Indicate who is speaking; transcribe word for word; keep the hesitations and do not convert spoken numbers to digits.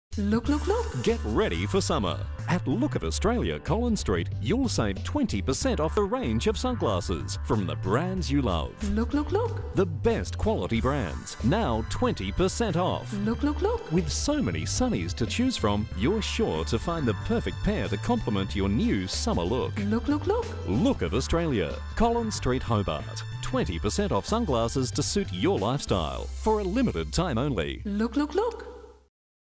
Speaker 1: Look, look, look!
Speaker 2: Get ready for summer. At Look of Australia, Collins Street, you'll save twenty percent off the range of sunglasses from the brands you love.
Speaker 1: Look, look, look!
Speaker 2: The best quality brands, now twenty percent off.
Speaker 1: Look, look, look!
Speaker 2: With so many sunnies to choose from, you're sure to find the perfect pair to complement your new summer look.
Speaker 1: Look, look, look!
Speaker 2: Look of Australia, Collins Street, Hobart. twenty percent off sunglasses to suit your lifestyle for a limited time only.
Speaker 1: Look, look, look!